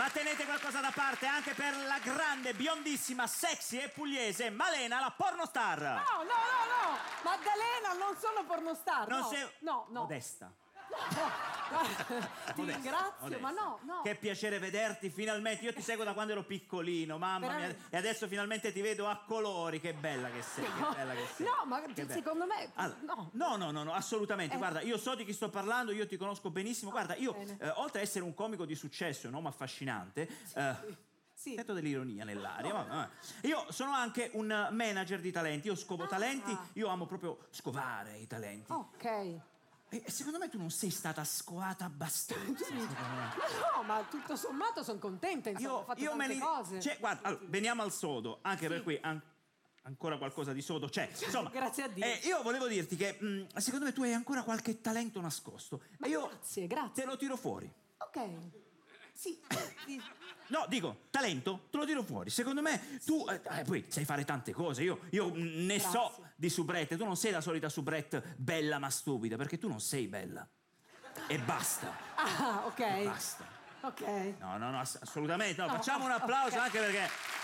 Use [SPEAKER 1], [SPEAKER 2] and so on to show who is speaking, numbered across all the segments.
[SPEAKER 1] tenete qualcosa da parte anche per la grande, biondissima, sexy e pugliese Malena, la pornostar.
[SPEAKER 2] No. Maddalena, non sono pornostar.
[SPEAKER 1] Non
[SPEAKER 2] no.
[SPEAKER 1] sei...
[SPEAKER 2] No.
[SPEAKER 1] Modesta.
[SPEAKER 2] Ti ringrazio,
[SPEAKER 1] Modesta.
[SPEAKER 2] ma no.
[SPEAKER 1] Che piacere vederti finalmente. Io ti seguo da quando ero piccolino, mamma mia. E adesso finalmente ti vedo a colori. Che bella che sei, che bella che sei.
[SPEAKER 2] No, ma secondo me...
[SPEAKER 1] No, assolutamente. Guarda, io so di chi sto parlando, io ti conosco benissimo. Guarda, io, oltre ad essere un comico di successo, un uomo affascinante...
[SPEAKER 2] Sì.
[SPEAKER 1] Sento dell'ironia nell'aria, ma io sono anche un manager di talenti, io scovo talenti, io amo proprio scovare i talenti.
[SPEAKER 2] Ok.
[SPEAKER 1] E secondo me tu non sei stata scovata abbastanza.
[SPEAKER 2] No, ma tutto sommato sono contenta, insomma, ho fatto tante cose.
[SPEAKER 1] Cioè, guarda, allora, veniamo al sodo, anche per qui ancora qualcosa di sodo c'è. Insomma,
[SPEAKER 2] grazie a Dio.
[SPEAKER 1] Io volevo dirti che secondo me tu hai ancora qualche talento nascosto.
[SPEAKER 2] Ma io grazie.
[SPEAKER 1] Te lo tiro fuori.
[SPEAKER 2] Ok. Sì.
[SPEAKER 1] No, dico, talento, te lo tiro fuori. Secondo me tu poi sai fare tante cose. Io ne so di soubrette. Tu non sei la solita soubrette bella ma stupida, perché tu non sei bella. E basta.
[SPEAKER 2] Ah, ok.
[SPEAKER 1] E basta.
[SPEAKER 2] Ok.
[SPEAKER 1] No, assolutamente. No, facciamo un applauso anche perché...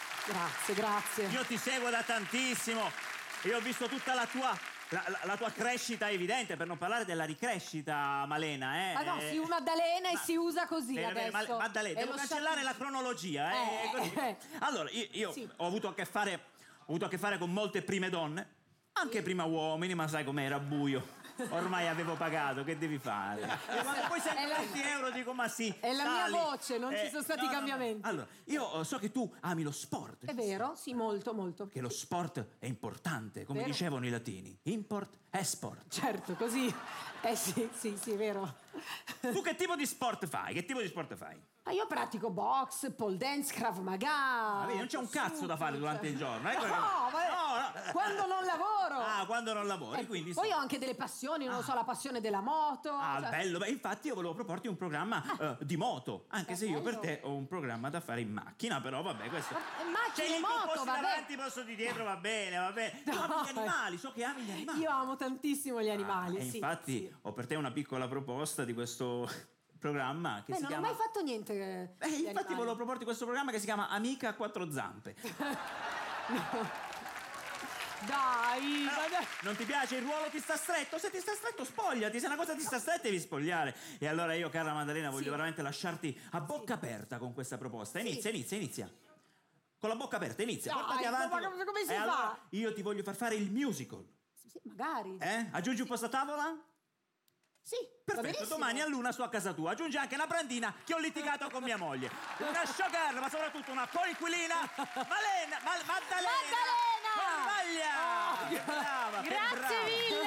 [SPEAKER 2] Grazie.
[SPEAKER 1] Io ti seguo da tantissimo. Io ho visto tutta la tua crescita evidente, per non parlare della ricrescita, Malena.
[SPEAKER 2] Ma no, si usa Maddalena e si usa così adesso.
[SPEAKER 1] Maddalena, devo cancellare la cronologia. Allora, io ho avuto a che fare con molte prime donne, anche prima uomini, ma sai com'era buio. Ormai avevo pagato, che devi fare? E quando poi sento 20 euro dico ma sì.
[SPEAKER 2] È la mia voce, non ci sono stati cambiamenti.
[SPEAKER 1] Allora, io so che tu ami lo sport.
[SPEAKER 2] È vero? Sì, molto.
[SPEAKER 1] Perché lo sport è importante, come dicevano i latini. Import, export.
[SPEAKER 2] Certo, così. Sì, è vero.
[SPEAKER 1] Tu che tipo di sport fai?
[SPEAKER 2] Ma io pratico box, pole dance, Krav Maga.
[SPEAKER 1] Vedi, non c'è un cazzo da fare durante il giorno.
[SPEAKER 2] No, quando non lavoro.
[SPEAKER 1] Quando non lavori, quindi...
[SPEAKER 2] Poi ho anche delle passioni, non so, la passione della moto.
[SPEAKER 1] Bello. Beh, infatti io volevo proporti un programma di moto, anche se io per te ho un programma da fare in macchina, però vabbè, questo...
[SPEAKER 2] Macchina e moto,
[SPEAKER 1] vabbè. Davanti, posto di dietro, va bene. Tu ami gli animali, so che ami gli animali.
[SPEAKER 2] Io amo tantissimo gli animali, sì.
[SPEAKER 1] Infatti ho per te una piccola proposta di questo... programma che si
[SPEAKER 2] non
[SPEAKER 1] chiama...
[SPEAKER 2] ho mai fatto niente.
[SPEAKER 1] Infatti volevo proporti questo programma che si chiama Amica a quattro zampe.
[SPEAKER 2] Dai.
[SPEAKER 1] Non ti piace il ruolo? Ti sta stretto? Se ti sta stretto spogliati, se una cosa ti sta stretta devi spogliare. E allora io, cara Maddalena, voglio veramente lasciarti a bocca aperta con questa proposta. Inizia. Con la bocca aperta, inizia. Portati avanti.
[SPEAKER 2] Come si fa?
[SPEAKER 1] Allora, io ti voglio far fare il musical.
[SPEAKER 2] Sì, magari.
[SPEAKER 1] Aggiungi un posto a tavola?
[SPEAKER 2] Sì,
[SPEAKER 1] perfetto, domani a luna sto a casa tua. Aggiungi anche una brandina che ho litigato con mia moglie. Una showgirl, ma soprattutto una coinquilina. Maddalena!
[SPEAKER 2] Maddalena!
[SPEAKER 1] Brava,
[SPEAKER 2] Grazie mille!